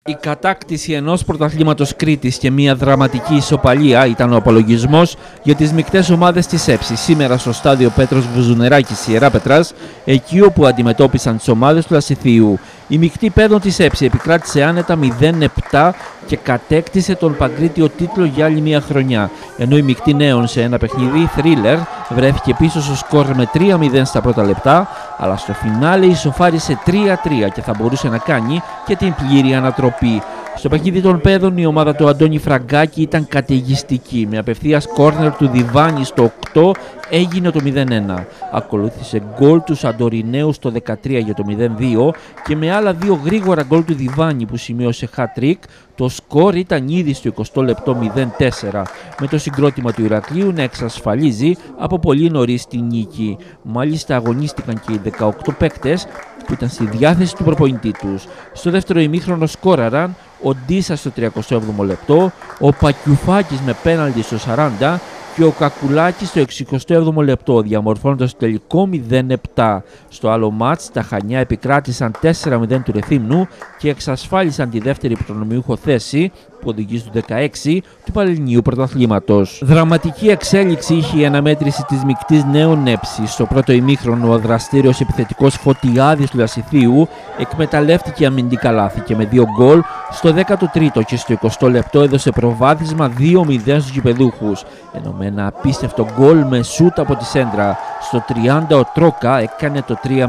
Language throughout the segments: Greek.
Η κατάκτηση ενός πρωταθλήματος Κρήτης και μια δραματική ισοπαλία ήταν ο απολογισμός για τις μεικτές ομάδες της ΕΨΗ σήμερα στο στάδιο Πέτρος Βουζουνεράκης Ιεράπετρας, εκεί όπου αντιμετώπισαν τις ομάδες του Λασιθίου. Η μεικτή παίδων της ΕΨΗ επικράτησε άνετα 0-7 και κατέκτησε τον παγκρίτιο τίτλο για άλλη μια χρονιά, ενώ η μεικτή νέων σε ένα παιχνίδι θρίλερ βρέθηκε πίσω στο σκορ με 3-0 στα πρώτα λεπτά, αλλά στο φινάλε ισοφάρισε 3-3 και θα μπορούσε να κάνει και την πλήρη ανατροπή. Στο παιχνίδι των παίδων η ομάδα του Αντώνη Φραγκάκη ήταν καταιγιστική. Με απευθείας κόρνερ του Διβάνη στο 8 έγινε το 0-1. Ακολούθησε γκολ του Σαντορινέου στο 13 για το 0-2 και με άλλα δύο γρήγορα γκολ του Διβάνη που σημείωσε hat-trick, το σκορ ήταν ήδη στο 20 λεπτό 0-4, με το συγκρότημα του Ηρακλείου να εξασφαλίζει από πολύ νωρίς τη νίκη. Μάλιστα αγωνίστηκαν και οι 18 παίκτες που ήταν στη διάθεση του προπονητή τους. Στο δεύτερο ημίχρονο σκόραραν ο Ντίσας στο 37ο λεπτό, ο Πακιουφάκης με πέναλτι στο 40 και ο Κακουλάκης στο 67ο λεπτό, διαμορφώνοντας το τελικό 0-7. Στο άλλο μάτς, τα Χανιά επικράτησαν 4-0 του Ρεθύμνου και εξασφάλισαν τη δεύτερη προνομιούχο θέση που οδηγεί στο 16 του Πανελληνίου Πρωταθλήματος. Δραματική εξέλιξη είχε η αναμέτρηση της μεικτής νέων ΕΨΗ. Στο πρώτο ημίχρονο, ο δραστήριος επιθετικός Φωτιάδης του Λασιθίου εκμεταλλεύτηκε αμυντικά λάθη και με δύο γκολ στο 13ο και στο 20ο λεπτό έδωσε προβάδισμα 2-0 στους γηπεδούχους, ενώ με ένα απίστευτο γκολ με σούτ από τη σέντρα. Στο 30 ο Τρόκα έκανε το 3-0.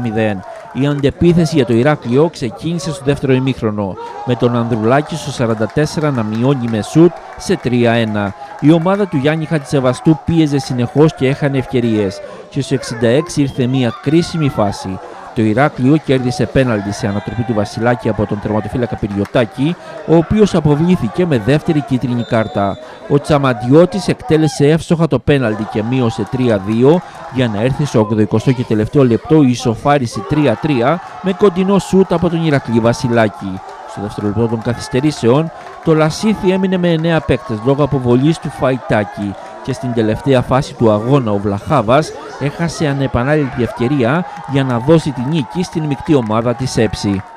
Η αντεπίθεση για το Ηράκλειο ξεκίνησε στο δεύτερο ημίχρονο, με τον Ανδρουλάκη στο 44 να μειώνει με σούτ σε 3-1. Η ομάδα του Γιάννη Χατζησεβαστού πίεζε συνεχώς και έχανε ευκαιρίες και στο 66 ήρθε μια κρίσιμη φάση. Το Ηράκλειο κέρδισε πέναλτι σε ανατροπή του Βασιλάκη από τον τερματοφύλακα Πυριωτάκη, ο οποίος αποβλήθηκε με δεύτερη κίτρινη κάρτα. Ο Τσαμαντιώτης εκτέλεσε εύστοχα το πέναλτι και μείωσε 3-2 για να έρθει στο 80ο και τελευταίο λεπτό η ισοφάριση 3-3 με κοντινό σούτ από τον Ηρακλή Βασιλάκη. Στο δεύτερο λεπτό των καθυστερήσεων, το Λασίθι έμεινε με 9 παίκτες λόγω αποβολής του Φαϊτάκη και στην τελευταία φάση του αγώνα ο Βλαχάβας έχασε ανεπανάληπτη ευκαιρία για να δώσει τη νίκη στην μεικτή ομάδα της ΕΨΗ.